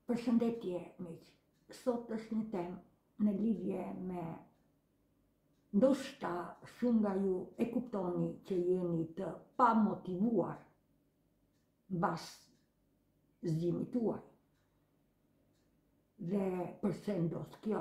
Përshëndetje miq, sot është një temë në lidhje me ndoshta shumë nga ju e kuptoni që jeni të pa motivuar mbas zgjimit tuaj. Dhe përse ndodh kjo?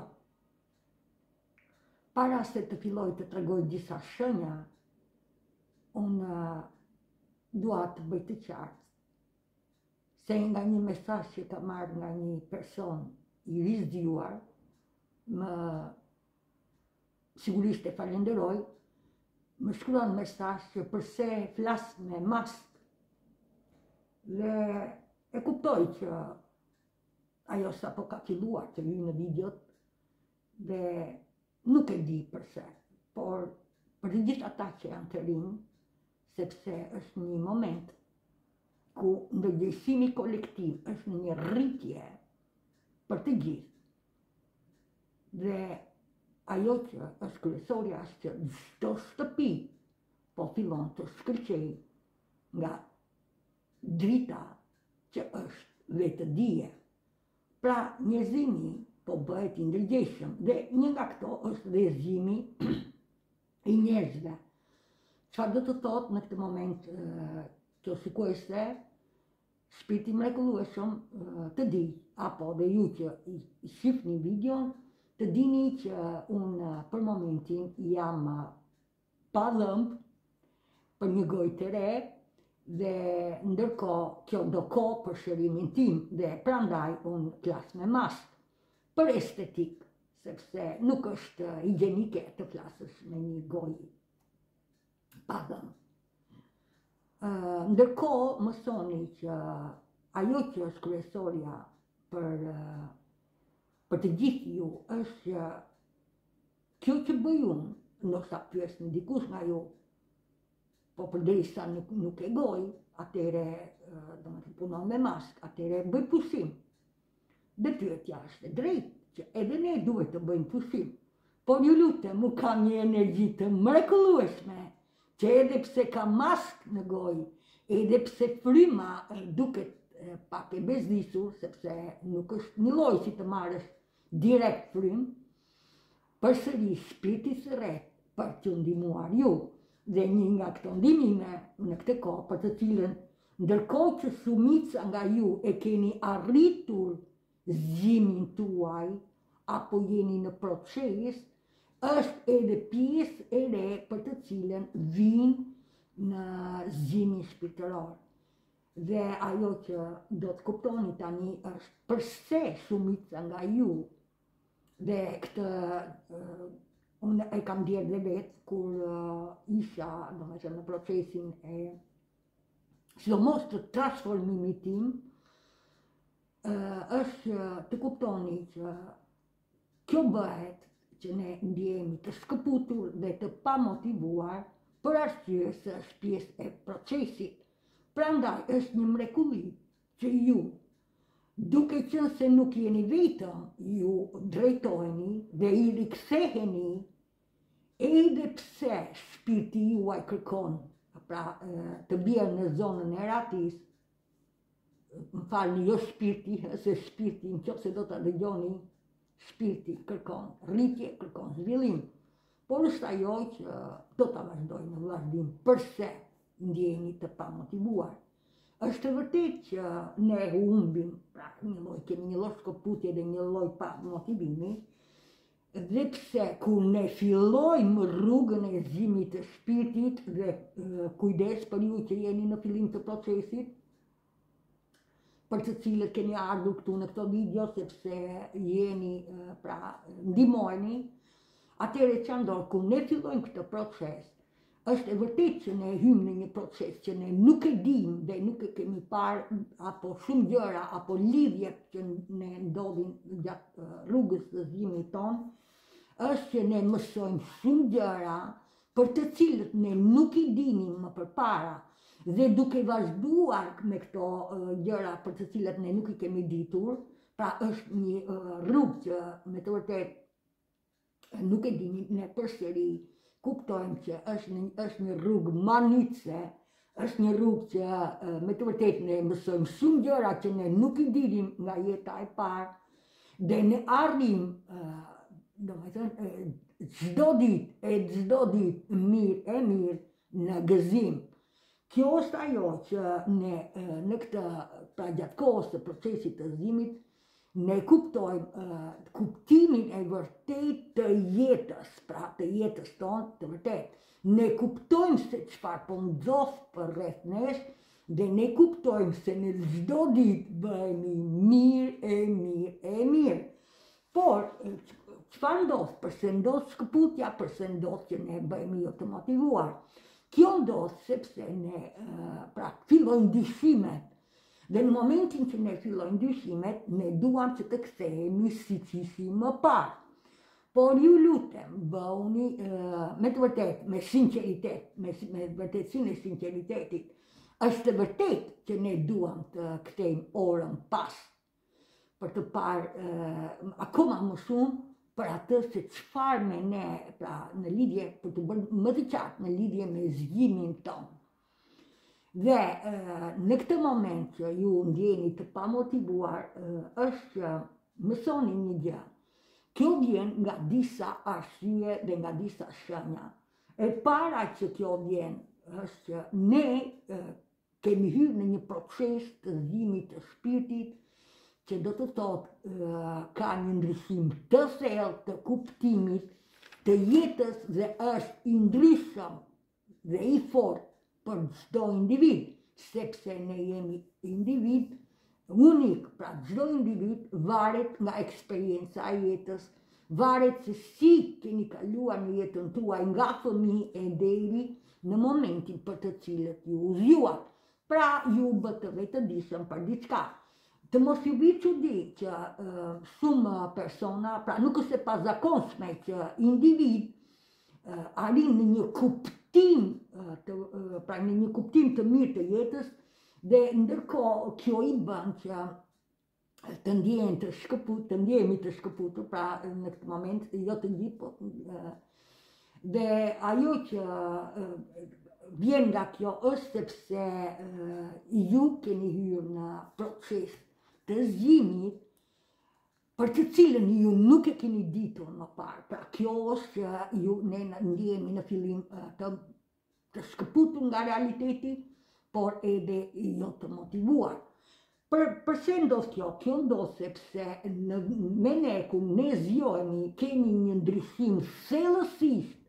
Para se të filloj të tregoj disa shenja, unë dua të bëj të qartë se nga një mesazh që ka marrë nga një person i rizgjuar, më sigurisht e falenderoj, më shkruan mesazh që përse flas me mask dhe e kuptoj që ajo sapo ka filluar të hyjë në videot dhe nuk e di përse, por për të gjithë ata që janë të rinj, sepse është një moment ku ndërgjegjësimi kolektiv është në një rritje për të gjithë. Dhe ajo që është kryesorja është që çdo shtëpi po fillon të shkëlqej nga drita që është vetëdije. Pra njerëzimi po bëhet i ndërgjegjshëm dhe një nga këto është rrezimi i njerëzve. Çfarë do të thotë në këtë moment që sigurisht shpirti mrekullueshëm të di, apo dhe ju që i shihni videon, të dini që unë për momentin jam pa dhëmb për një gojë të re dhe ndërkohë kjo do kohë për shërimin tim dhe prandaj unë flas me mask për estetik, sepse nuk është higjienike të flasësh me një gojë pa dhëmb. Ndërkohë mësoni që ajo që është kryesorja për të gjithë ju është që kjo që bëj unë, ndoshta pyesni dikush nga ju, po përderisa nuk e goj, atëre domethënë punon me mask, atëre bëj pushim. Dhe pyetja është e drejtë që edhe ne duhet të bëjmë pushim, por ju lutem, mu kam një energji të mrekullueshme që edhe pse ka mask në gojë, edhe pse fryma duket pak e bezdisur, sepse nuk është një lloj që të marrësh direkt frymë, përsëri shpirti sërret për t'ju ndihmuar ju. Dhe një nga këto ndihmime në këtë kohë, për të cilën ndërkohë që shumica nga ju e keni arritur zgjimin tuaj, apo jeni në proces, është edhe pjesë e re për të cilën vinë në zgjimin shpirtëror. Dhe ajo që do të kuptoni tani është përse shumica nga ju, dhe këtë unë e kam ndjerë dhe vetë kur isha domethënë në procesin e sidomos të transformimit tim, është të kuptoni që kjo bëhet që ne ndjehemi të shkëputur dhe të pamotivuar për arsye se është pjesë e procesit. Prandaj është një mrekulli që ju, duke qenë se nuk jeni vetëm, ju drejtoheni dhe i riktheheni edhe pse shpirti juaj kërkon, pra të bjerë në zonën e ratis, më falni, jo shpirti, se shpirti nëse do ta dëgjoni, shpirti kërkon rritje, kërkon zhvillim, por është ajo që do ta vazhdoj në vazhdim përse ndjeheni të pamotivuar. Është vërtet që ne humbim, pra kemi një lloj shkëputje dhe një lloj pamotivimi, dhe pse kur ne fillojmë rrugën e zgjimit të shpirtit dhe kujdes për ju që jeni në fillim të procesit, për të cilët keni ardhur këtu në këto video, sepse jeni, pra ndihmojeni, atëherë që ndodh kur ne fillojmë këtë proces, është e vërtet që ne hymë në një proces që ne nuk e dim dhe nuk e kemi parë, apo shumë gjëra, apo lidhjet që ne ndodhin gjatë rrugës së zgjimit tonë, është që ne mësojmë shumë gjëra për të cilët ne nuk i dinim më përpara, dhe duke vazhduar me këto gjëra për të cilat ne nuk i kemi ditur, pra është një rrugë që me të vërtet nuk e dini, ne përsëri kuptojmë që është një rrugë manice, është një rrugë që me të vërtetë ne mësojmë shumë gjëra që ne nuk i dinim nga jeta e parë dhe ne arrim, domethënë, çdo ditë mirë në gëzim. Kjo është ajo që ne në këtë pra gjatë kohës të procesit të gëzimit ne kuptojmë kuptimin e vërtet të jetës, pra të jetës tonë të vërtet. Ne kuptojmë se çfarë po ndodh përreth nesh dhe ne kuptojmë se në çdo ditë bëhemi mirë. Por çfarë ndodh? Përse ndodh shkëputja, përse ndodh që ne bëhemi jo të motivuar. Kjo ndodh sepse ne pra fillojnë ndryshimet. Dhe në momentin që ne fillojnë ndryshimet, ne duam që të kthehemi siç ishim më parë. Por ju lutem, bëuni me të vërtet, me sinqeritet, me vërtetësinë e sinqeritetit. Është vërtet që ne duam të kthejmë orën pas për të parë akoma më shumë për atë se çfarë me ne, pra në lidhje, për të bërë më të qartë në lidhje me zgjimin tonë. Dhe në këtë moment që ju ndjeni të pamotivuar, është që mësoni një gjë. Kjo vjen nga disa arsye dhe nga disa shenja. E para që kjo vjen është që ne kemi hyrë në një proces të zgjimit të shpirtit që do të thotë ka një ndryshim të thellë të kuptimit të jetës dhe është i ndryshëm dhe i fortë për çdo individ, sepse ne jemi individ unik, pra çdo individ varet nga eksperienca e jetës, varet se si keni kaluar në jetën tuaj nga fëmijë e deri në momentin për të cilët ju zgjuat. Pra ju bë të vetëdijshëm për diçka. Të mos ju vi çudi që shumë persona, pra nuk është e pazakonshme që individ arrin në një kuptim pra në një kuptim të mirë të jetës dhe ndërkohë kjo i bën që të ndjehemi të shkëputur, pra në këtë moment jo të gjithë, po dhe ajo që vjen nga kjo është sepse ju keni hyrë në proces të zgjimit për të cilën ju nuk e keni ditur më parë. Pra kjo është që ju ne ndjehemi në fillim të shkëputur nga realiteti, por edhe jo të motivuar. Përse ndodh kjo? Kjo ndodh sepse me ne ku ne zgjohemi kemi një ndryshim thellësisht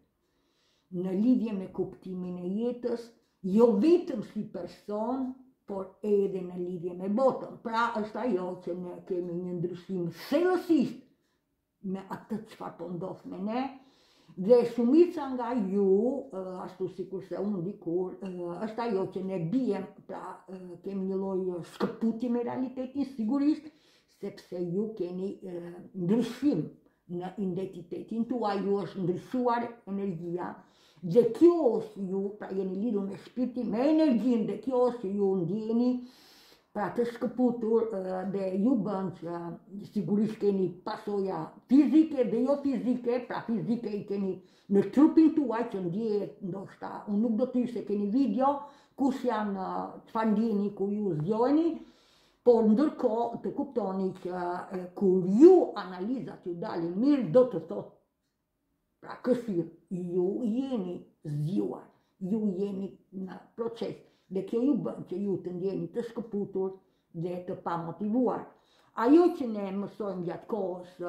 në lidhje me kuptimin e jetës, jo vetëm si person, por edhe në lidhje me botën. Pra është ajo që ne kemi një ndryshim thellësisht me atë çfarë po ndodh me ne, dhe shumica nga ju, ashtu sikur se unë dikur, është ajo që ne bijem, pra kemi një lloj shkëputje me realitetin, sigurisht, sepse ju keni ndryshim në identitetin tuaj, ju është ndryshuar energjia, dhe kjo është ju, pra jeni lidhur me shpirtin, me energjinë, dhe kjo është ju ndjeni pra të shkëputur dhe ju bën që sigurisht keni pasoja fizike dhe jo fizike, pra fizike i keni në trupin tuaj që ndjehet ndoshta, unë nuk do të thyrë se keni video, kush janë çfarë ndjeni kur ju zgjoheni, por ndërkohë të kuptoni që kur ju analizat ju dalin mirë, do të thotë pra këshir, ju jeni zgjuar, ju jeni në proces. Dhe kjo ju bën që ju të ndjeni të shkëputur dhe të pamotivuar. Ajo që ne mësojmë gjatë kohës,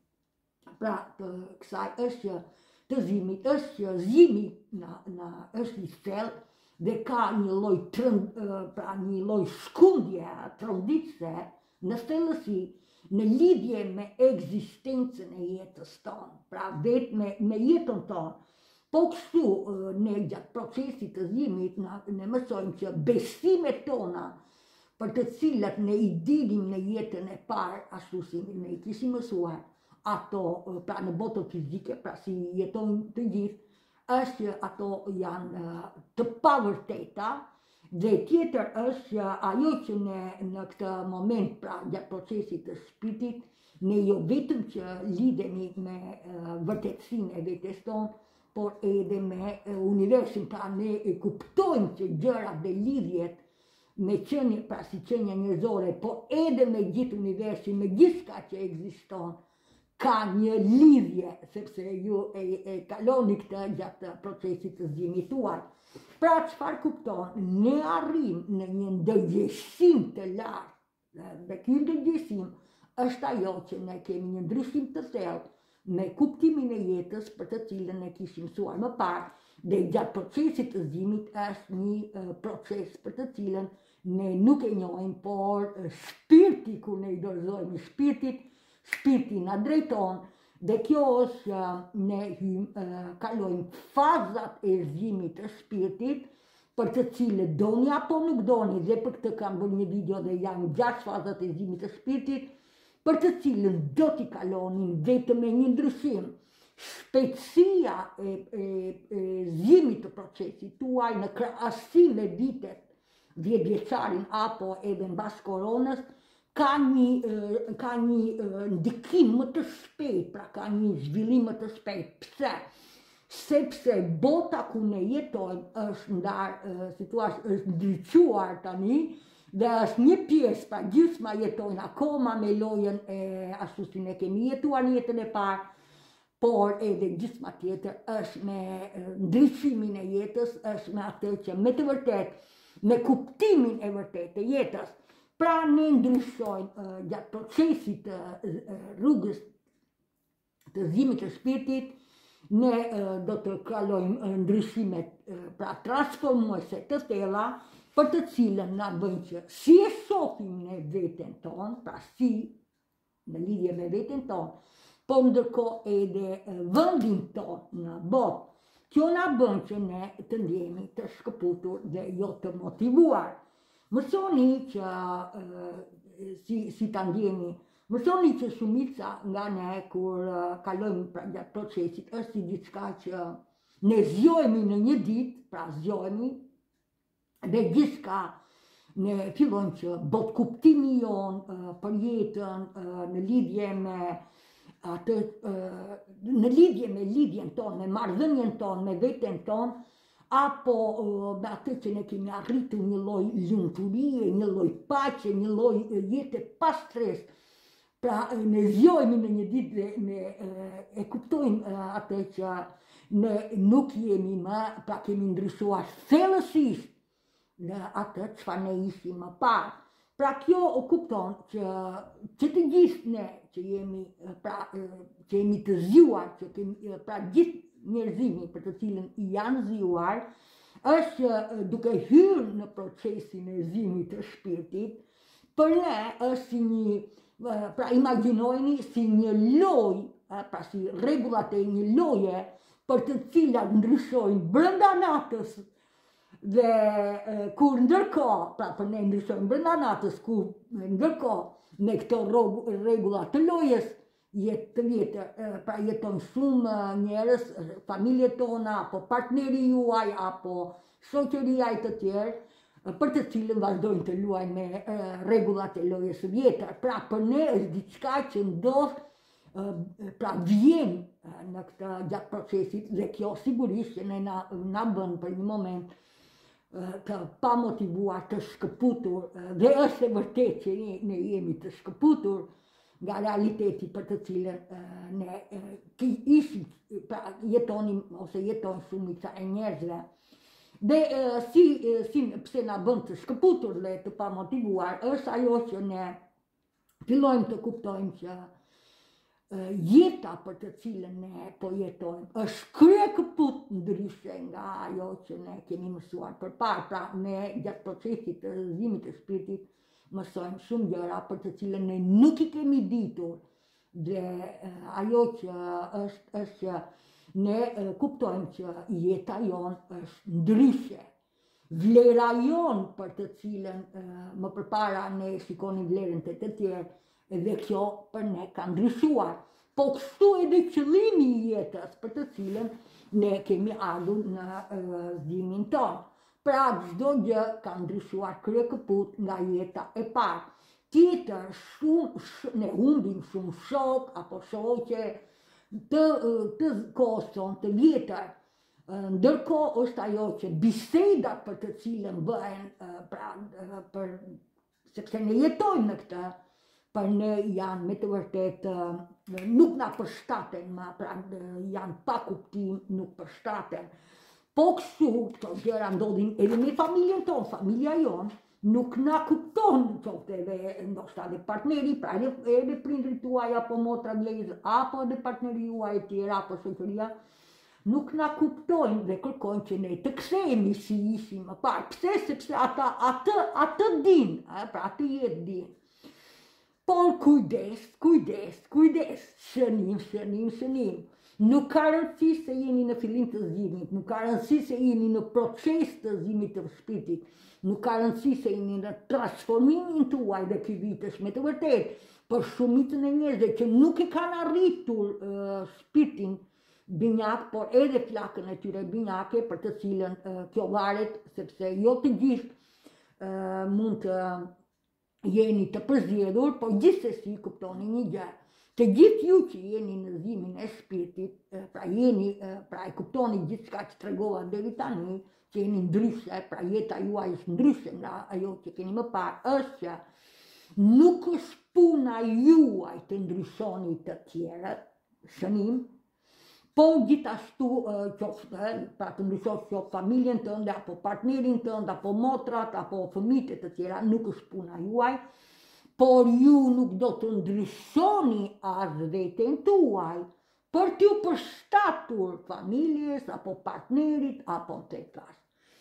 pra të kësaj është që të zgjimit, është që zgjimi është i thellë dhe ka një lloj pra një lloj shkundje tronditse në thellësi në lidhje me ekzistencën e jetës tonë, pra vetë me jetën tonë. Po kështu ne gjatë procesit të zgjimit ne mësojmë që besimet tona për të cilat ne i dinim në jetën e parë, ashtu si ne i kishim mësuar, ato pra në botën fizike, pra si jetojnë të gjithë, është që ato janë të pavërteta, dhe tjetër është që ajo që ne në këtë moment, pra gjatë procesit të shpirtit, ne jo vetëm që lidhemi me vërtetësinë e vetes tonë, por edhe me universin, pra ne e kuptojmë që gjërat dhe lidhjet me qenie, pra si qenia njerëzore, por edhe me gjithë universin, me gjithçka që ekziston, ka një lidhje, sepse ju e kaloni këtë gjatë procesit të zgjimit tuaj. Pra çfarë kupton? Ne arrim në një ndërgjegjësim të lartë, dhe ky ndërgjegjësim është ajo që ne kemi një ndryshim të thellë me kuptimin e jetës për të cilën ne kishim mësuar më parë, dhe gjatë procesit të zgjimit është një proces për të cilën ne nuk e njohim, por shpirti kur ne i dorëzojmë shpirtit, shpirti na drejton, dhe kjo është ne kalojmë fazat e zgjimit të shpirtit, për të cilët doni apo nuk doni, dhe për këtë kam bërë një video dhe janë 6 fazat e zgjimit të shpirtit, për të cilën do t'i kalonin vetëm me një ndryshim. Shpejtësia e zgjimit të procesit tuaj në krahasim me vitet 10 vjeçarin apo edhe mbas koronës, ka një ndikim më të shpejt, pra ka një zhvillim më të shpejt. Pse? Sepse bota ku ne jetojmë është ndriçuar tani, dhe është një pjesë, pra gjysma jetojnë akoma me lojën e ashtu si ne kemi jetuar në jetën e parë, por edhe gjysma tjetër është me ndryshimin e jetës, është me atë që me të vërtet, me kuptimin e vërtet të jetës. Pra ne ndryshojmë gjatë procesit të rrugës të zgjimit të shpirtit, ne do të kalojmë ndryshimet, pra transformuese të thella, për të cilën na bëjnë që si e shohim ne veten tonë, pra si në lidhje me veten tonë, po ndërkohë edhe vendin tonë në botë. Kjo na bën që ne të ndjehemi të shkëputur dhe jo të motivuar. Mësoni që si ta ndjehemi, mësoni që shumica nga ne kur kalojmë pra gjatë procesit është si diçka që ne zgjohemi në një ditë, pra zgjohemi, dhe gjithçka ne fillojmë që bot kuptimi jonë për jetën në lidhje me atë, në lidhje me lidhjen tonë, me marrëdhënien tonë, me veten tonë, apo me atë që ne kemi arritur një lloj lumturie, një lloj paqe, një lloj jete pa stres. Pra ne zgjohemi në një ditë dhe ne e kuptojmë atë që ne nuk jemi më, pra kemi ndryshuar thellësisht në atë çfarë ne ishim më parë. Pra kjo kupton që të gjithë ne që jemi, pra që jemi të zgjuar, që kemi, pra gjithë njerëzimi për të cilën i janë zgjuar, është duke hyrë në procesin e zgjimit të shpirtit, për ne është si një, pra imagjinojeni si një lojë, pra si rregullat e një loje për të cilat ndryshojnë brenda natës. Dhe kur ndërkohë, pra për ne ndryshojnë brenda natës, kur ndërkohë me këto rregulla të lojës të vjetër, pra jeton shumë njerëz, familjet tona, apo partneri juaj, apo shoqëria e të tjerë, për të cilën vazhdojnë të luajnë me rregullat e lojës së vjetër. Pra për ne është diçka që ndodh, pra vjen në këtë gjatë procesit, dhe kjo sigurisht që ne na bën për një moment të pa motivuar, të shkëputur, dhe është e vërtet që ne jemi të shkëputur nga realiteti për të cilën ne pra jetonim ose jeton shumica e njerëzve. Dhe pse na bën të shkëputur dhe të pa motivuar, është ajo që ne fillojmë të kuptojmë që jeta për të cilën ne po jetojmë është kryekëput ndryshe nga ajo që ne kemi mësuar përpara. Pra ne gjatë procesit të zgjimit të shpirtit mësojmë shumë gjëra për të cilën ne nuk i kemi ditur, dhe ajo që është që ne kuptojmë që jeta jonë është ndryshe. Vlera jonë për të cilën më përpara ne shikonim vlerën të tjerë, dhe kjo për ne ka ndryshuar. Po kështu edhe qëllimi i jetës për të cilën ne kemi ardhur në zgjimin tonë. Pra çdo gjë ka ndryshuar kryekëput nga jeta e parë. Tjetër, ne humbim shumë shok apo shoqe të kohës tonë të vjetër. Ndërkohë është ajo që bisedat për të cilën bëhen, sepse ne jetojmë në këtë, për ne janë me të vërtetë nuk na përshtaten, ma pra janë pa kuptim, nuk përshtaten. Po kështu, këto gjëra ndodhin edhe me familjen tonë, familja jonë, nuk na kupton qoftë edhe ndoshta edhe partneri, pra edhe prindrit tuaj, apo motra vlezë, apo edhe partneri juaj e tjera, apo shoqëria, nuk na kuptojnë dhe kërkojnë që ne të kthehemi si ishim më parë. Pse? Sepse ata atë din, pra atë jetë din. Por kujdes, kujdes, kujdes, shënim. Nuk ka rëndësi se jeni në fillim të zgjidhjes, nuk ka rëndësi se jeni në proces të zgjidhjes të shpirtit, nuk ka rëndësi se jeni në transformimin tuaj dhe ky vit është me të vërtetë për shumicën e njerëzve që nuk e kanë arritur shpirtin binjak, por edhe flakën e tyre binjake, për të cilën kjo varet, sepse jo të gjithë mund të jeni të përzgjedhur, por gjithsesi kuptoni një gjë. Të gjithë ju që jeni në zhjimin e shpirtit, pra e kuptoni gjithçka që tregova deri tani, që jeni ndryshe, pra jeta juaj është ndryshe nga ajo që keni më parë, është që nuk është puna juaj të ndryshoni të tjerët, shënim, po gjithashtu qoftë, pra të ndryshosh qoftë familjen tënde, apo partnerin tënd, apo motrat, apo fëmijët e të tjera, nuk është puna juaj, por ju nuk do të ndryshoni as veten tuaj për t'ju përshtatur familjes, apo partnerit, apo të tjerë.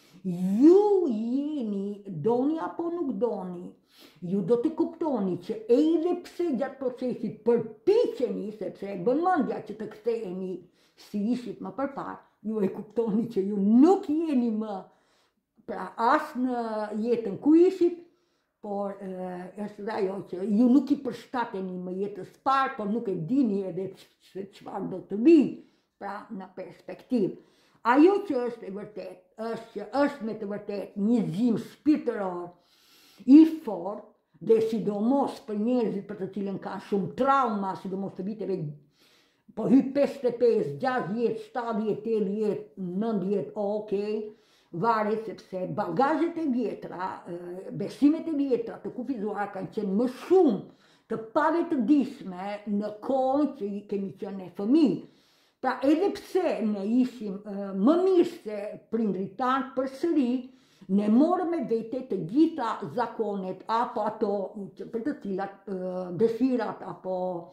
Ju jeni, doni apo nuk doni, ju do të kuptoni që edhe pse gjatë procesit përpiqeni, sepse e bën mendja që të ktheheni si ishit më përpara, ju e kuptoni që ju nuk jeni më, pra as në jetën ku ishit, por është dhe ajo që ju nuk i përshtateni më jetës parë, por nuk e dini edhe se çfarë do të vi, pra në perspektivë. Ajo që është e vërtet, është që është me të vërtet një zgjim shpirtëror i fortë, dhe sidomos për njerëzit për të cilën ka shumë trauma, sidomos të viteve, po hyj 55, 60, 70, 80, 90, okej, varet sepse bagazhet e vjetra, besimet e vjetra të kufizuara kanë qenë më shumë të pavetëdijshme në kohën që kemi qenë ne fëmijë. Pra edhe pse ne ishim më mirë se prindrit tanë, përsëri ne morëm me vete të gjitha zakonet, apo ato për të cilat dëshirat, apo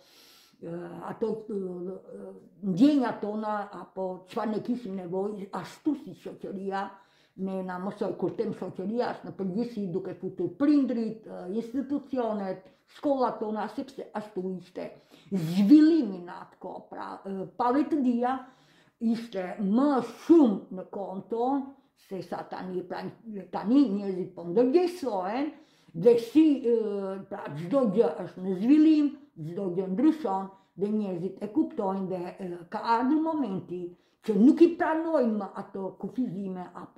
ato ndjenjat tona, apo çfarë ne kishim nevojë, ashtu si shoqëria ne na mësoi. Kur them shoqëria, është në përgjithësi duke futur prindrit, institucionet, shkollat tona, sepse ashtu ishte zhvillimi në atë kohë. Pra pavetëdia ishte më shumë në kohën tonë se sa tani. Pra tani njerëzit po ndërgjegjësohen dhe si pra çdo gjë është në zhvillim, çdo gjë ndryshon dhe njerëzit e kuptojnë dhe ka ardhur momenti që nuk i pranojnë më ato kufizime apo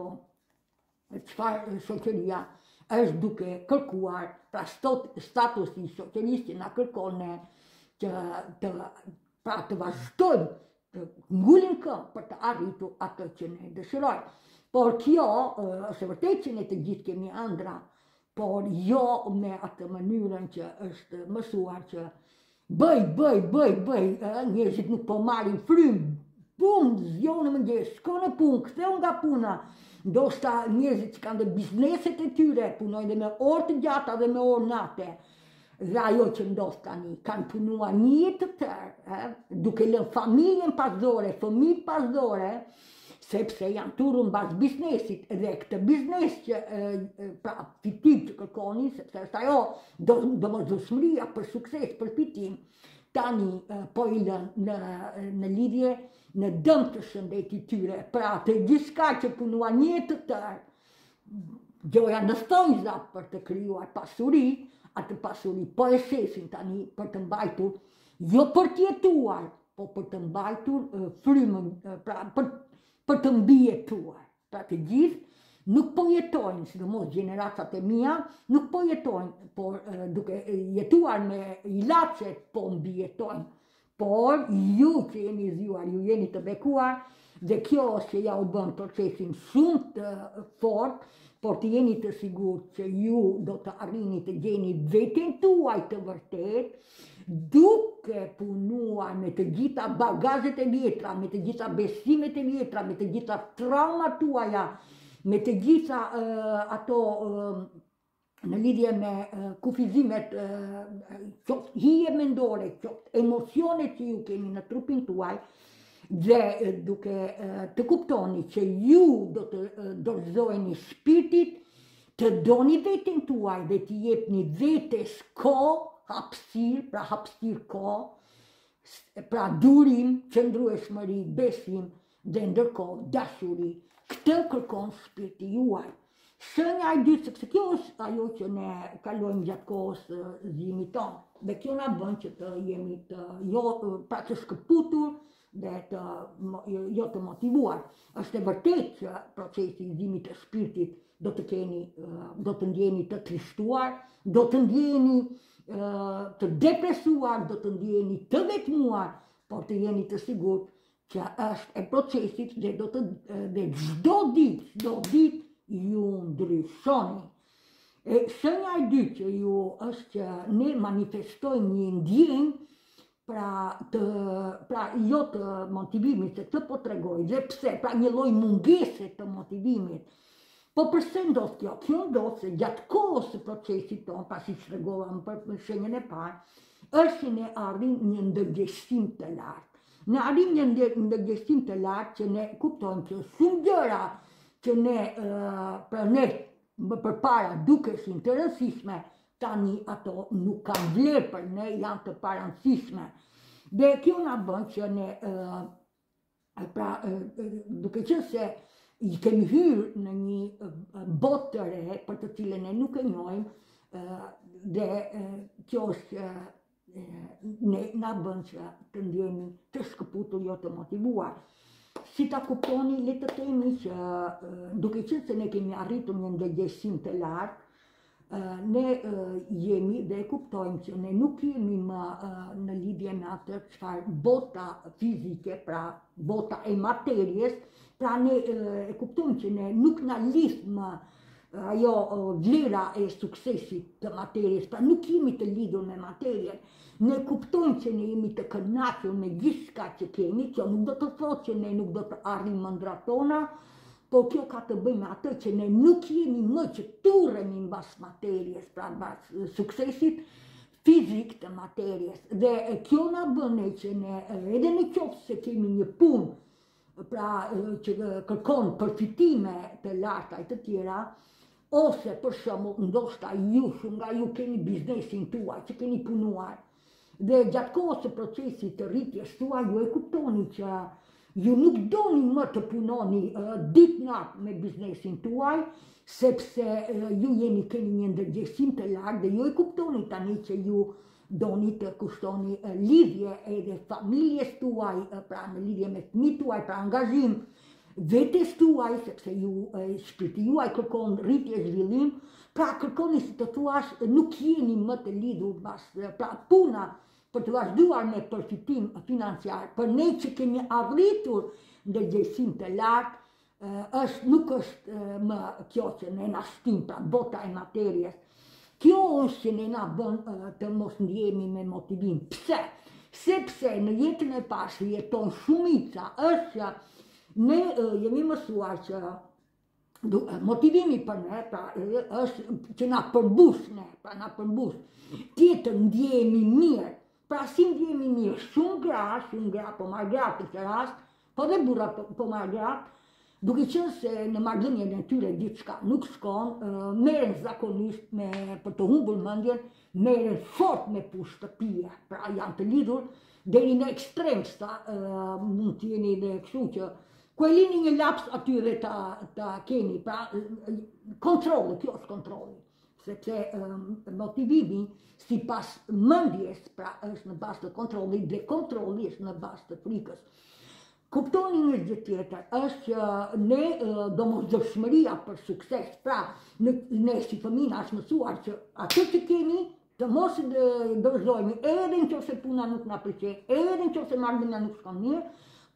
çfarë shoqëria është duke kërkuar, pra statusi i shoqërisë që na kërkon ne që të vazhdojmë të ngulin këmbë për të arritur atë që ne dëshirojmë. Por kjo është vërtet që ne të gjithë kemi ëndra, por jo me atë mënyrën që është mësuar që bëj, njerëzit nuk po marrin frymë, bum, zgjohu në mëngjes, shko në punë, ktheu nga puna. Ndoshta njerëzit që kanë dhe bizneset e tyre, punojnë dhe me orë të gjata dhe me orë nate. Dhe ajo që ndodh tani, kanë punuar një jetë të tërë, duke lënë familjen pasdore, fëmijët pasdore, sepse janë turur mbas biznesit, dhe këtë biznes që pra fitim që kërkoni, sepse është ajo domosdoshmëria për sukses, për fitim, tani po i lënë në lidhje në dëm të shëndetit tyre. Pra të gjithçka që punuar një jetë të tërë, gjoja në thonjza për të krijuar pasuri, atë pasuri po e shesin tani për të mbajtur, jo për të jetuar, po për të mbajtur frymën, pra për të mbijetuar. Pra të gjithë nuk po jetojnë, sidomos gjeneratat e mia, nuk po jetojnë, por duke jetuar me ilaçe po mbijetojnë. Por ju që jeni zgjuar, ju jeni të bekuar, Dhe kjo është që ja u bën procesin shumë të fort, por të jeni të sigurt që ju do të arrini të gjeni veten tuaj të vërtet, duke punuar me të gjitha bagazhet e vjetra, me të gjitha besimet e vjetra, me të gjitha traumat tuaja, me të gjitha ato në lidhje me kufizimet, qoftë hije mendore, qoftë emocionet që ju keni në trupin tuaj, dhe duke të kuptoni që ju do të dorëzoheni shpirtit, të doni veten tuaj dhe t'i jepni vetes kohë, hapësirë, pra hapësirë kohë, pra durim, qëndrueshmëri, besim dhe ndërkohë dashuri. Këtë kërkon shpirti juaj. Shenja e dytë, sepse kjo është ajo që ne kalojmë gjatë kohës zgjimit tonë, dhe kjo na bën që të jemi pra të shkëputur dhe jo të motivuar. Është e vërtet që procesi i zgjimit të shpirtit do të ndjeni të trishtuar, do të ndjeni të depresuar, do të ndjeni të vetmuar, por të jeni të sigurt që është e procesit dhe çdo ditë ju ndryshoni. Shenja e dytë që ju është që ne manifestojmë një ndjenjë, pra jo të motivimit, se të po tregoj, dhe pse, pra një lloj mungese të motivimit. Po përse ndodh kjo? Kjo ndodh se gjatë kohës së procesit tonë, pasi tregova për shenjën e parë, është që ne arrim një ndërgjegjësim të lartë. Ne arrim një ndërgjegjësim të lartë që ne kuptojmë që shumë gjëra që për ne përpara dukeshin të rëndësishme, tani ato nuk kanë vlerë për ne, janë të parëndësishme. Dhe kjo na bën që ne, duke qenë se i kemi hyrë në një botë të re për të cilën ne nuk e njohim, dhe kjo është ne na bën që të ndjemi të shkëputur, jo të motivuar. Si ta kuptoni, le të themi që duke qenë se ne kemi arritur një ndërgjegjësim të lartë, ne jemi dhe kuptojmë që ne nuk jemi më në lidhje me atë çfarë bota fizike, pra bota e materjes, pra ne e kuptojmë që ne nuk na lidh më ajo vlera e suksesit të materjes, pra nuk jemi të lidhur me materjen. Ne kuptojmë që ne jemi të kënaqur me gjithçka që kemi, kjo nuk do të thotë që ne nuk do të arrijmë ëndrat tona, por kjo ka të bëjë me atë që ne nuk jemi më që turremi mbas materjes, pra mbas suksesit fizik të materjes. Dhe kjo na bën që ne, edhe në qoftë se kemi një punë, pra që kërkon përfitime të larta e të tjera, ose për shembull ndoshta shumë nga ju keni biznesin tuaj që keni punuar, dhe gjatë kohës së procesit të rritjes tuaj ju e kuptoni që ju nuk doni më të punoni ditë natë me biznesin tuaj, sepse ju keni një ndërgjegjësim të lartë dhe ju e kuptoni tani që ju doni të kushtoni lidhje edhe familjes tuaj, pra në lidhje me fëmijët tuaj, pra angazhim vetes tuaj, sepse shpirti juaj kërkon rritje zhvillim, pra kërkoni si të thuash, nuk jeni më të lidhur mbas, pra puna për të vazhduar me përfitim financiar, për ne që kemi arritur ndërgjegjësim të lartë, nuk është më kjo që ne na shtin, pra bota e materjes. Kjo është që ne na bën të mos ndjehemi me motivim. Pse? Sepse në jetën e parë jeton shumica, është që ne jemi mësuar që motivimi për ne, pra është që na përmbush ne, pra na përmbush. Tjetër ndjehemi mirë. Pra si ndjehemi mirë, shumë gra, po marr gratë në këtë rast, po dhe burra po marr gratë, duke qenë se në marrëdhënien e tyre diçka nuk shkon, merren zakonisht për të humbur mendjen, merren fort me pushtëpia, pra janë të lidhur deri në ekstrem, sa mund të jeni dhe kështu që ku e lini një laps aty dhe ta keni, pra kontrolli, kjo është kontrolli. Sepse motivimi sipas mendjes, pra është në bazë të kontrollit dhe kontrolli është në bazë të frikës. Kuptoni një gjë tjetër, është që ne domosdoshmëria për sukses, pra ne si fëmijë është mësuar që atë që kemi të mos dorëzojmë, edhe nëse puna nuk na pëlqen, edhe nëse marrëdhënia nuk shkon mirë,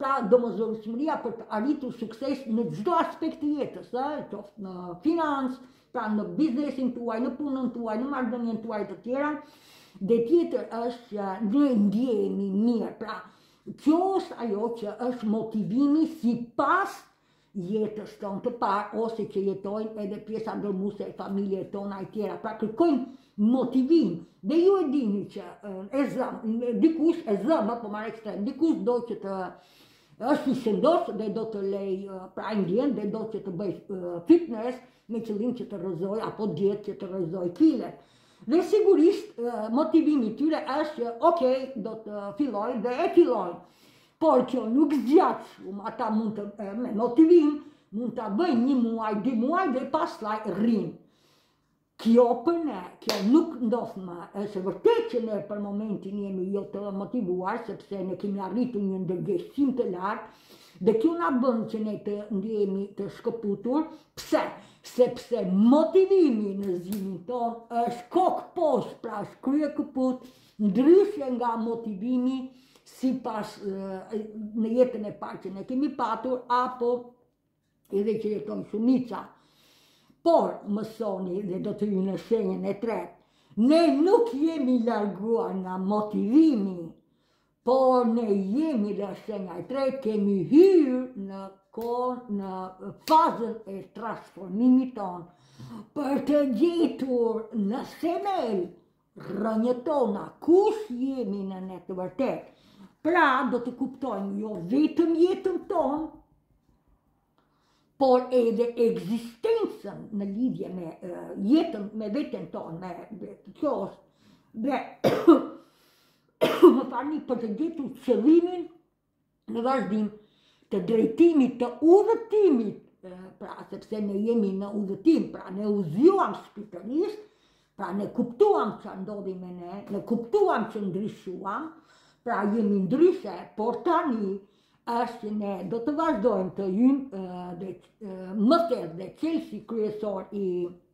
pra domosdoshmëria për të arritur sukses në çdo aspekt të jetës, qoftë në financë, pra në biznesin tuaj, në punën tuaj, në marrëdhënien tuaj të tjera. Dhe tjetër është që ne ndjehemi mirë, pra kjo është ajo që është motivimi sipas jetës tonë të parë, ose që jetojnë edhe pjesa ndërmuese e familjes tona e tjera, pra kërkojnë motivim. Dhe ju e dini që dikush e zëm, po marr ekstrem, dikush do që të është i shëndosh dhe do të lej pra ndjen dhe do që të bëj fitness me qëllim që të rrëzoj apo dietë që të rrëzoj kilet. Dhe sigurisht motivimi i tyre është që okay, do të filloj dhe e fillojnë. Por kjo nuk zgjat shumë, ata mund të me motivim mund ta bëjnë 1 muaj, 2 muaj dhe pastaj rrinë. Kjo për ne, kjo nuk ndodh më, është vërtet që ne për momentin jemi jo të motivuar, sepse ne kemi arritur një ndërgjegjësim të lartë, dhe kjo na bën që ne të ndjehemi të shkëputur. Pse? Sepse motivimi në zimin tonë është kokë poshtë, pra është krye këput, ndryshe nga motivimi sipas në jetën e parë që ne kemi patur, apo edhe që jeton shumica. Por, mësoni, dhe do të ju në shenjën e tretë, ne nuk jemi larguar nga motivimi, por ne jemi në shenja e tretë, kemi hyrë në fazën e transformimit tonë, për të gjetur në themel rrënjët tona, kush jemi në ne të vërtet. Pra, do të kuptojmë jo vetëm jetën tonë, por edhe ekzistencën në lidhje me jetën, me veten tonë, me kjo është, dhe më falni, për të gjetur qëllimin në vazhdim të drejtimit, të udhëtimit, pra sepse ne jemi në udhëtim, pra ne u zgjuam shpirtërisht, pra ne kuptuam që ndodhi me ne kuptuam që ndryshuam, pra jemi ndryshe, por tani është që ne do të vazhdojmë të hyjmë më tepër dhe qelsi kryesor i,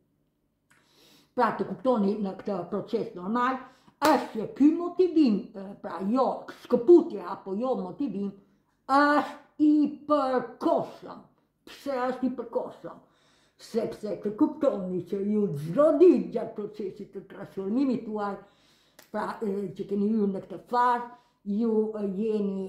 pra të kuptoni në këtë proces normal, është që ky motivim, pra jo shkëputje apo jo motivim, është i përkohshëm. Pse është i përkohshëm? Sepse të kuptoni që ju çdo ditë gjatë procesit të transformimit tuaj, pra që keni hyrë në këtë fazë, ju jeni,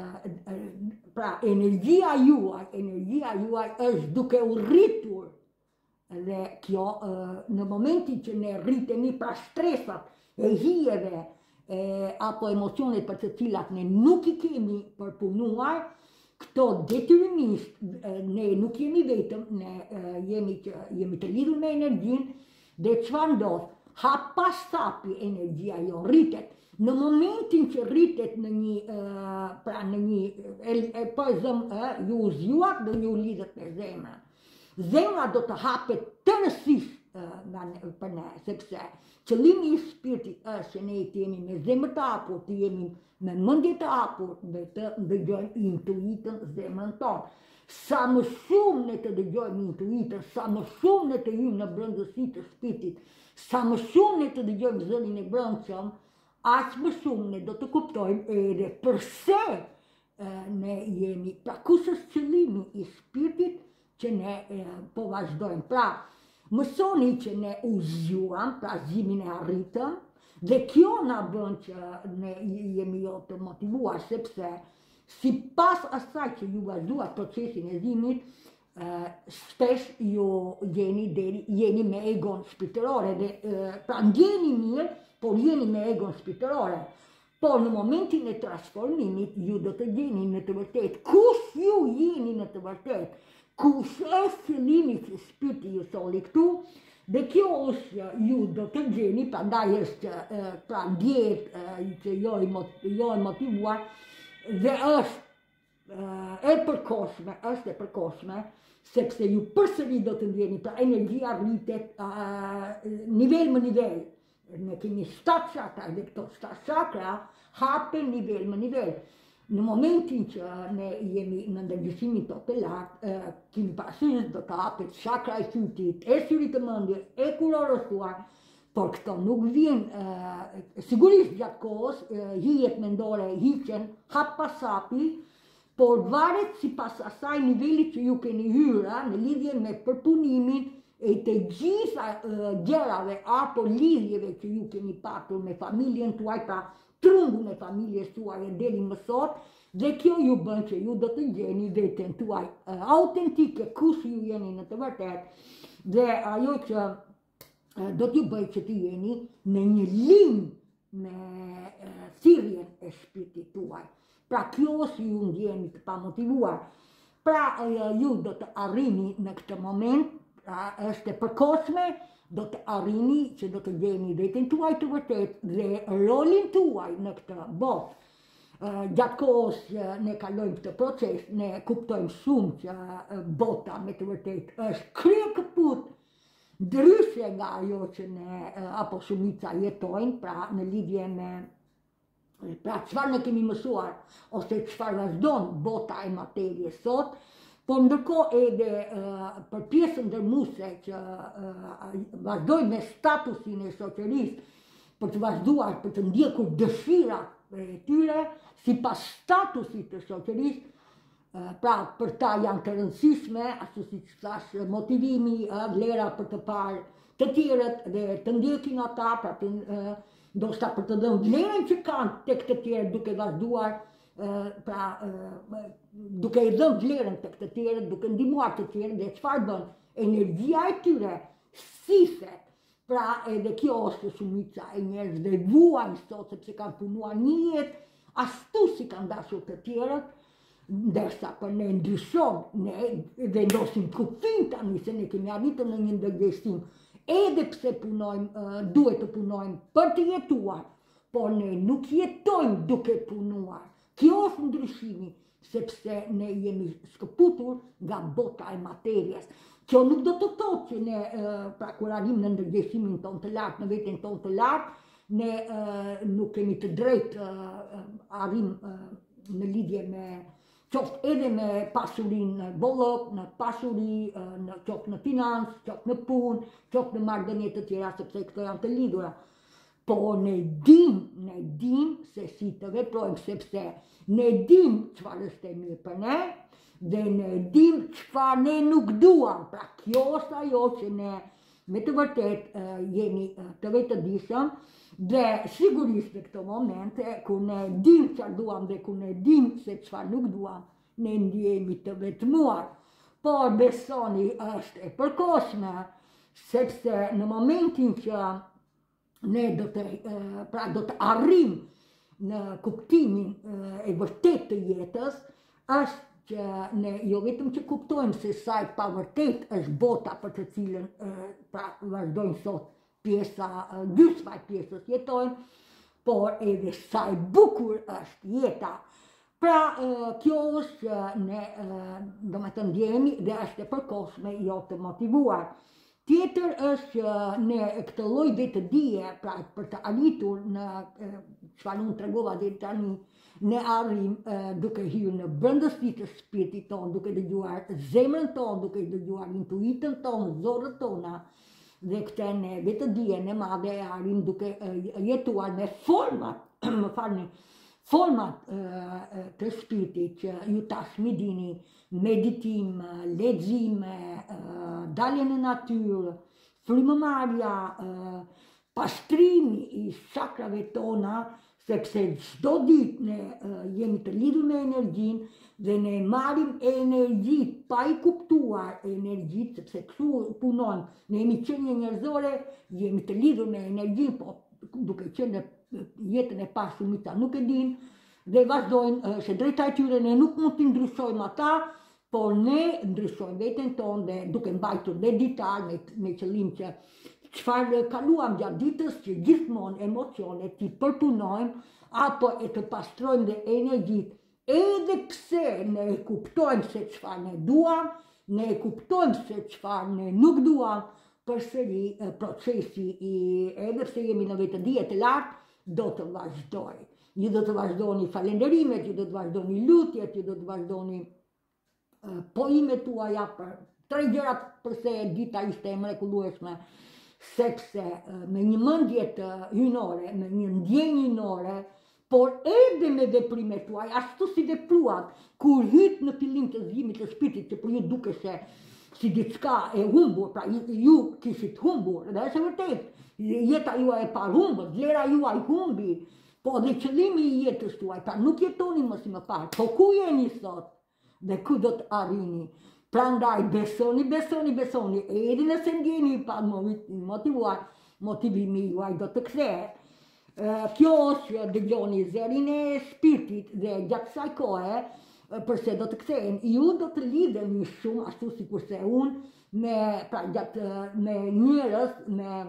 pra energjia juaj është duke u rritur, dhe kjo në momentin që ne rritemi, pra stresat e hijeve apo emocionet për të cilat ne nuk i kemi përpunuar, këto detyrimisht ne nuk jemi vetëm, ne jemi të lidhur me energjinë, dhe çfarë ndodh? Hap pas hapi energjia jo rritet. Në momentin që rritet në një, pra në një, për zëmë, ju zgjuat dhe ju lidhet me zemrën. Zemra do të hapet tërësisht për ne, sepse qëllimi i shpirtit është që ne të jemi me zemër të hapur, të jemi me mendje të hapur dhe të dëgjojmë intuitën zemrën tonë. Sa më shumë ne të dëgjojmë intuitën, sa më shumë ne të hyjmë në brendësi të shpirtit, sa më shumë ne të dëgjojmë zërin e brendshëm, aq më shumë ne do të kuptojmë edhe përse ne jemi, pra kush është qëllimi i shpirtit që ne po vazhdojmë. Pra, mësoni që ne u zgjuam, pra zgjimin e arritëm, dhe kjo na bën që ne jemi jo të motivuar, sepse sipas asaj që ju vazhduat procesin e zgjimit, shpesh ju jeni me egon shpirtërore, dhe pra ndjeni mirë, por jeni me egon shpirtërore. Por në momentin e transformimit, ju do të gjeni në të vërtet, kush ju jeni në të vërtet, kush është qëllimi që shpirti ju soli këtu, dhe kjo është ju do të gjeni, prandaj është pra ndjet që jo e motivuar, dhe është e përkohshme, sepse ju përsëri do të ndjeni, pra energjia rritet nivel më nivel. Ne kemi 7 chakra, dhe këto 7 chakra hapen nivel më nivel. Në momentin që ne jemi në ndërgjegjësimin tonë të lartë, kemi parasysh do të hapet chakra e sytit, e syrit të mendjes, e kurorës tuaj, por këto nuk vjen, sigurisht gjatë kohës, hijet mendore hiqen hap pas hapi, por varet si pas asaj niveli që ju keni hyra në lidhje me përpunimin e të gjitha gjërave apo lidhjeve që ju keni patur me familjen tuaj, pra trungun e familjes tuaj e deri më sot, dhe kjo ju bën që ju do të gjeni veten tuaj autentike, kush ju jeni në të vërtet, dhe ajo që do t'ju bëj që të jeni në një linjë me thirrjen e shpirtit tuaj. Pra kjo si ju ndjeni të pamotivuar. Pra ju do të arrini në këtë moment, pra është e përkohshme, do të arrini që do të gjeni veten tuaj të vërtet dhe rolin tuaj në këtë botë. Gjatë kohës që ne kalojmë këtë proces, ne kuptojmë shumë që bota me të vërtet është krye kaput, ndryshe nga ajo që ne apo shumica jetojnë, pra në lidhje me pra çfarë ne kemi mësuar ose çfarë vazhdon bota e materjes sot, por ndërkohë edhe për pjesën dërmuese që vazhdojnë me statusin e shoqërisë për të vazhduar, për të ndjekur dëshirat e tyre sipas statusit të shoqërisë, pra për ta janë të rëndësishme, ashtu siç thash, motivimi, vlera për të parë të tjerët dhe të ndjekin ata, pra ndoshta për të dhënë vlerën që kanë tek të tjerët duke vazhduar, pra duke i dhënë vlerën tek të tjerët, duke ndihmuar të tjerët, dhe çfarë bën? Energjia e tyre siset. Pra edhe kjo është shumica e njerëzve vuajnë sot sepse kanë punuar një jetë ashtu si kanë dashur të tjerët, ndërsa për ne ndryshon, ne vendosim kuptim tani se ne kemi arritur në një ndërgjegjësim, edhe pse punojmë, duhet të punojmë për të jetuar, por ne nuk jetojmë duke punuar. Kjo është ndryshimi, sepse ne jemi shkëputur nga bota e materjes. Kjo nuk do të thotë që ne, pra kur arrim në ndërgjegjësimin tonë të lartë, në veten tonë të lartë, ne nuk kemi të drejtë arrim në lidhje me qoftë edhe me pasurinë në bollok, në pasuri, qoftë në financë, qoftë në punë, qoftë në marrëdhënie të tjera, sepse këto janë të lidhura. Po ne dim se si të veprojmë, sepse ne dim çfarë është e mirë për ne, dhe ne dim çfarë ne nuk duam. Pra kjo është ajo që ne me të vërtet jemi të vetëdijshëm, dhe sigurisht në këto momente, ku ne dim çfarë duam dhe ku ne dim se çfarë nuk duam, ne ndjehemi të vetmuar. Por besoni është e përkohshme, sepse në momentin që ne do të arrim në kuptimin e vërtet të jetës, është që ne jo vetëm që kuptojmë se sa e pavërtet është bota për të cilën pra vazhdojmë sot gjysma e pjesës jetojmë, por edhe sa e bukur është jeta. Pra kjo është që ne do me të ndjehemi dhe është e përkohshme jo të motivuar. Tjetër është që ne këtë lloj vetëdije, pra për të arritur në çfarë unë tregova deri tani, ne arrim duke hyrë në brendësitë të shpirtit tonë, duke dëgjuar zemrën tonë, duke dëgjuar intuitën tonë, zorët tona, dhe këtë ne vetëdijen e madhe e arrim duke jetuar me format të shpirtit që ju tashmë dini, meditim, lexim, dalje në natyrë, frymëmarrja, pastrimi i chakrave tona, sepse çdo ditë ne jemi të lidhur me energjinë dhe ne marrim energji pa i kuptuar energjitë, sepse këtu punojmë, ne jemi qenie njerëzore, jemi të lidhur me energjinë, po duke qenë jetën e parë shumica nuk e dinë dhe vazhdojnë, se drejta e tyre ne nuk mund të ndryshojmë ata, por ne ndryshojmë veten tonë dhe duke mbajtur dhe ditar me qëllim që çfarë kaluam gjatë ditës, që gjithmonë emocionet ti përpunojmë apo e të pastrojmë dhe energjitë, edhe pse ne kuptojmë se çfarë ne duam, ne kuptojmë se çfarë ne nuk duam, përsëri procesi edhe pse jemi në vetëdije të lartë, do të vazhdojë. Ju do të vazhdoni falenderimet, ju do të vazhdoni lutjet, ju do të vazhdoni pojimet tuaja për 3 gjërat përse dita ishte e mrekullueshme, sepse me një mendje të hynore, me një ndjenjë hynore, por edhe me veprimet tuaja, ashtu si vepruat, kur hit në fillim të zgjimit të shpirtit, që për ju duke se si diçka e humbur, pra ju kishit humbur, dhe është vërtet, jeta juaj e parhumbur, vlera juaj humbi, po dhe qëllimi i jetës tuaj, pra nuk jetoni më si më parë, po ku jeni sot dhe ku do të arrini? Prandaj besoni, edhe nëse ndjeni pa motivuar, motivimi juaj do të kthehet. Kjo është që dëgjoni zërin e shpirtit dhe gjatë kësaj kohe, përse do të kthehen, ju do të lidheni shumë, ashtu si kurse unë, me njerëz,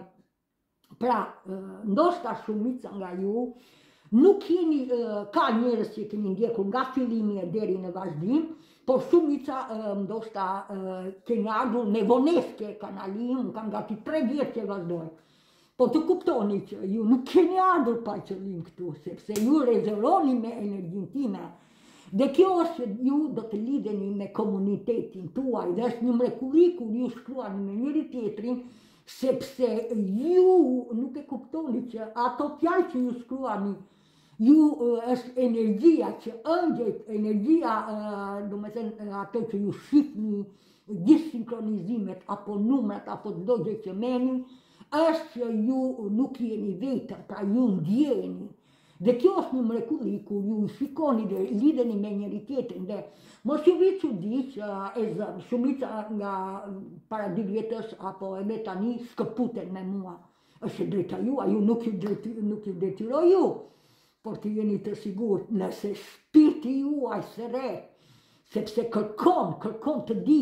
ndoshta shumica nga ju, nuk jeni, ka njerëz që keni ndjekur nga fillimi e deri në vazhdim, por shumica ndoshta keni ardhur me vonesë kanalim, kanë gati 3 vjetë që vazhdojnë. Po të kuptoni që ju nuk keni ardhur pa qëllim këtu, sepse ju rezervoni me energjinë time. Dhe kjo është që ju do të lidheni me komunitetin tuaj, dhe është një mrekulli kur ju shkruani me njëri tjetrin, sepse ju nuk e kuptoni që ato fjalë që ju shkruani, ju është energjia që ëngjët, energjia, do me thënë ato që ju shifni, gjithë sinkronizimet, apo numrat, apo çdo gjë që merrni, është që ju nuk jeni vetëm, pra ju ndjeni. Dhe kjo është një mrekulli kur ju shikoni dhe lidheni me njëri tjetrin dhe mos ju vi çudi që e zëm, shumica nga para 2 vjetësh apo edhe tani shkëputen me mua. Është drejta juaj, ju nuk ju detyroj ju, por të jeni të sigurt nëse shpirti juaj së sepse kërkon të di,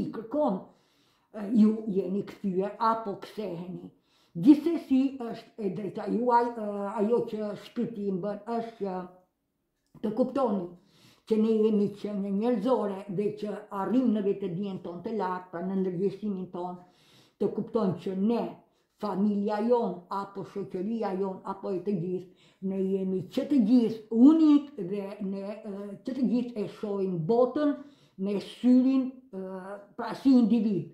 ju jeni kthyer apo ktheheni. Gjithsesi është e drejta juaj, ajo që shpirti im bën është që të kuptoni që ne jemi qenie njerëzore dhe që arrim në vetëdijen tonë të lartë, pra në ndërgjegjësimin tonë, të kuptojmë që ne, familja jonë, apo shoqëria jonë, apo e të gjithë, ne jemi që të gjithë unik dhe ne që të gjithë e shohim botën me syrin, pra si individ.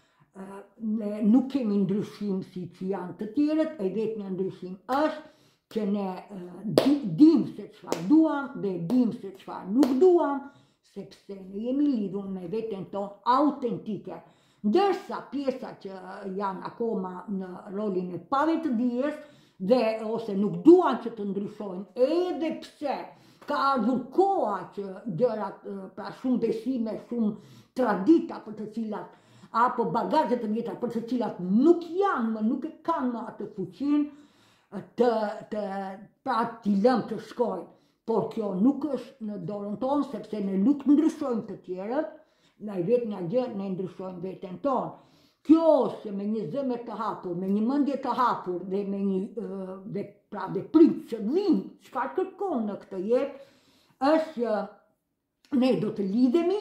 Ne nuk kemi ndryshim si që janë të tjerët, e vetë një ndryshim është që ne dim se çfarë duam dhe dim se çfarë nuk duam, sepse ne jemi lidhur me veten tonë autentike. Ndërsa pjesa që janë akoma në rolin e pavetëdijes dhe ose nuk duan që të ndryshojnë, edhe pse ka ardhur koha që gjërat, pra shumë besime, shumë tradita për të cilat apo bagazhe të vjetra për të cilat nuk e kanë më atë fuqinë pra t'i lëmë të shkojnë. Por kjo nuk është në dorën tonë, sepse ne nuk ndryshojmë të tjerët, na i vetë nga gjë, ne ndryshojmë veten tonë. Kjo është me një zemër të hapur, me një mendje të hapur dhe me një veprim qëllim, çfarë kërkon në këtë jetë, është që ne do të lidhemi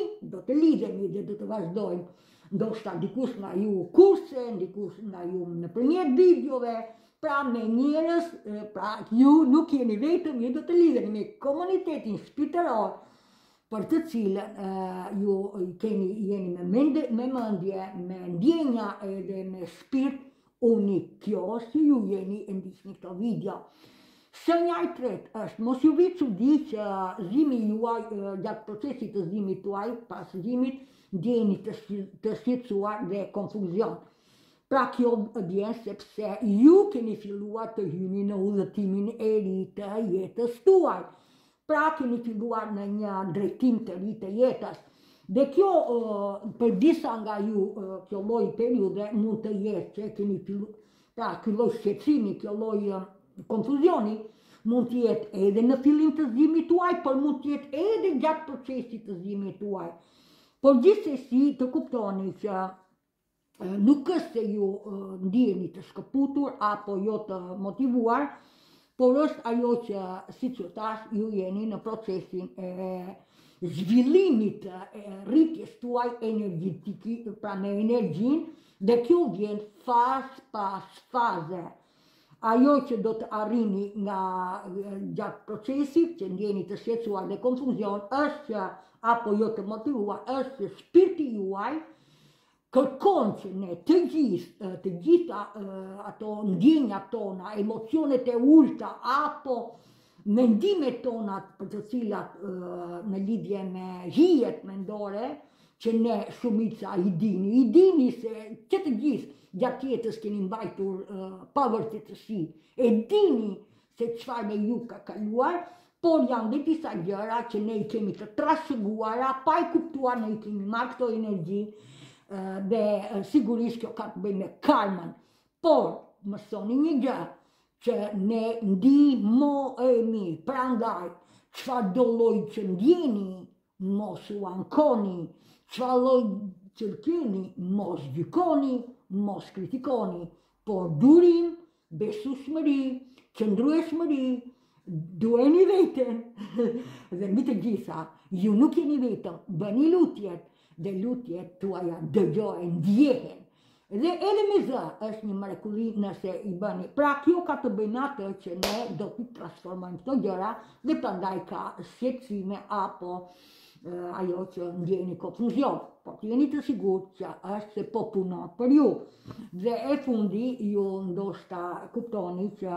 dhe do të vazhdojmë. Ndoshta dikush nga ju kurse, dikush nga ju nëpërmjet videove, pra me njerëz, pra ju nuk jeni vetëm, ju do të lidheni me komunitetin shpirtëror, për të cilën ju jeni me mendje, me ndjenja edhe me shpirt unik. Kjo është që ju jeni e ndiqni këto video. Shenja e tretë është, mos ju vi çudi që zgjimi juaj, gjatë procesit të zgjimit tuaj, pas zgjimit, ndjeni të shqetësuar dhe konfuzion. Pra kjo vjen sepse ju keni filluar të hyni në udhëtimin e ri të jetës tuaj. Pra keni filluar në një drejtim të ri të jetës. Dhe kjo, për disa nga ju, kjo lloj periudhe mund të jetë që keni filluar, pra ky lloj shqetësimi, kjo lloj konfuzioni, mund të jetë edhe në fillim të zgjimit tuaj, por mund të jetë edhe gjatë procesit të zgjimit tuaj. Por gjithsesi të kuptoni që nuk është se ju ndjeni të shkëputur apo jo të motivuar, por është ajo që, siç u thash, ju jeni në procesin e zhvillimit të rritjes tuaj energjetike, pra me energjinë, dhe kjo vjen fazë pas faze. Ajo që do të arrini nga gjatë procesit, që ndjeni të shqetësuar dhe konfuzion, është që apo jo të motivuar, është që shpirti juaj kërkon që ne të gjitha ato ndjenjat tona, emocionet e ulta, apo në ndime tonat për të cilat në lidhje me hijet mendore, që ne shumica i dini se që të gjithë gjatë jetës keni mbajtur pa vërtetësi, e dini se çfarë me ju ka kaluar, por janë dhe disa gjëra që ne i kemi të trashëguara, pa i kuptuar, ne i kemi marrë këto energji, dhe sigurisht kjo ka të bëjë me karmën. Por, mësoni një gjë, që ne ndihmohemi, prandaj, çfarë do lloj që ndjeni, mos u ankoni, çfarë lloj që keni, mos gjykoni, mos kritikoni, por durim, besueshmëri, qëndrueshmëri, duheni veten, dhe mbi të gjitha, ju nuk jeni vetëm, bëni lutjet, dhe lutjet tuaja dëgjohen, ndjehen. Dhe edhe me zë është një mrekulli nëse i bëni. Pra kjo ka të bëjë atë që ne do t'i transformojmë këto gjëra dhe prandaj ka shqetësime apo ajo që ndjeni konfuzion. Po jeni të sigurt që është se po punon për ju. Dhe e fundi ju ndoshta kuptoni që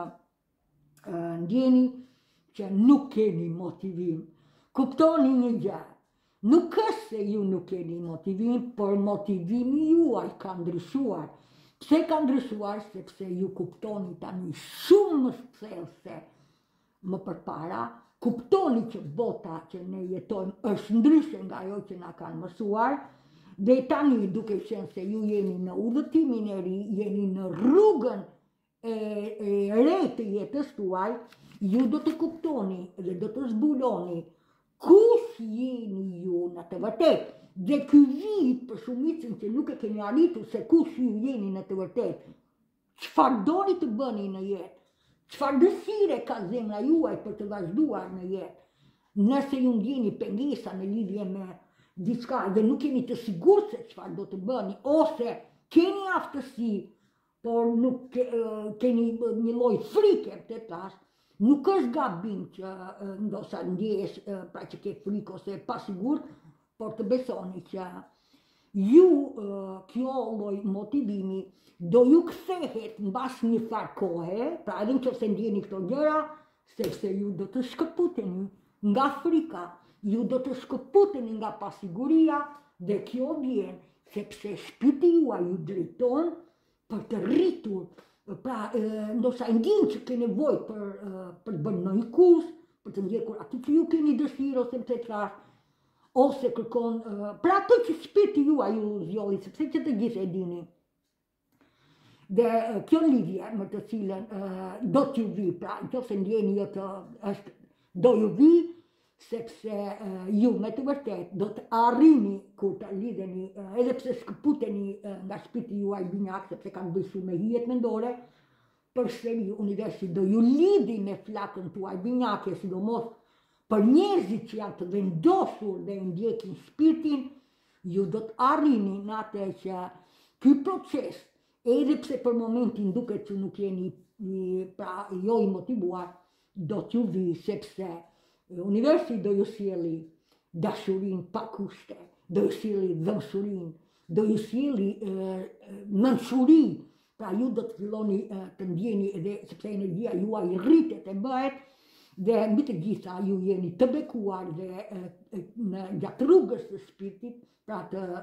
ndjeni që nuk keni motivim. Kuptoni një gjë. Nuk është se ju nuk keni motivim, por motivimi juaj ka ndryshuar. Pse ka ndryshuar? Sepse ju kuptoni tani shumë më thellë se më përpara, kuptoni që bota që ne jetojmë është ndryshe nga ajo që na kanë mësuar, dhe tani duke qenë se ju jeni në udhëtimin e ri, jeni në rrugën e re të jetës tuaj, ju do të kuptoni dhe do të zbuloni kush jeni ju në të vërtet. Dhe ky vit për shumicën që nuk e keni arritur se kush ju jeni në të vërtet, çfarë doni të bëni në jetë, çfarë dëshire ka zemra juaj për të vazhduar në jetë. Nëse ju ndjeni pengesa në lidhje me diçka dhe nuk jeni të sigurt se çfarë do të bëni, ose keni aftësi, por nuk keni një lloj frike të tash, nuk është gabim që ndoshta ndjehesh pra që ke frikë ose pa sigurt, por të besoni që ju kjo lloj motivimi do ju kthehet mbas një farë kohe, pra edhe nëse ndjeni këto gjëra, sepse ju do të shkëputeni nga frika, ju do të shkëputeni nga pasiguria, dhe kjo vjen sepse shpirti juaj ju drejton për të rritur. Pra, ndoshta ndjeni që ke nevojë për të bërë një kurs, për të ndjekur atë që ju keni dëshirë ose pse çfarë, ose kërkon pra atë që shpirti juaj ju zgjolli, sepse që të gjithë e dini. Dhe kjo lidhje me të cilën do t'ju vi, pra nëse ndjeni jo do ju vi, sepse ju me të vërtet do të arrini kur të lidheni, edhe pse shkëputeni nga shpirti juaj binjak, sepse kanë bëjë shumë me hijet mendore, përsëri universi do ju lidhi me flakën tuaj binjake, sidomos për njerëzit që janë të vendosur dhe ndjekin shpirtin, ju do të arrini në atë që ky proces, edhe pse për momentin duket që nuk jeni pra jo i motivuar, do t'ju vi, sepse universi do ju sjelli dashurin pa kushte, do ju sjelli dhëmshurin, do ju sjelli mençuri, pra ju do të filloni të ndjeni edhe sepse energjia juaj rritet e bëhet, dhe mbi të gjitha ju jeni të bekuar dhe në gjatë rrugës së shpirtit, pra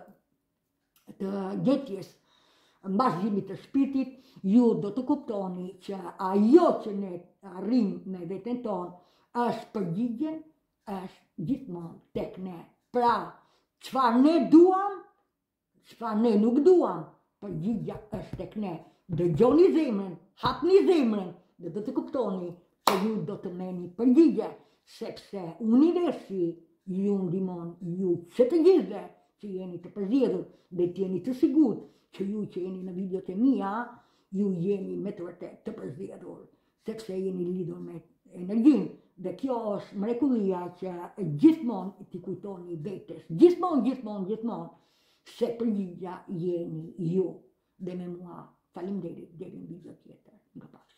të gjetjes mbasgjimit të shpirtit, ju do të kuptoni që ajo që ne arrim me veten tonë është përgjigjen, është gjithmonë tek ne. Pra, çfarë ne duam, çfarë ne nuk duam, përgjigja është tek ne. Dëgjoni zemrën, hapni zemrën, dhe do të kuptoni që ju do të merrni përgjigje, sepse universi ju ndihmon, ju që të gjithëve që jeni të përzgjedhur dhe të jeni të sigurt që ju që jeni në videot e mia, ju jeni me të vërtet të përzgjedhur, sepse jeni lidhur me energjinë. Dhe kjo është mrekullia që gjithmonë t'i kujtoni vetes, gjithmonë, se përgjigja jeni ju. Dhe me mua, faleminderit, deri në video tjetër.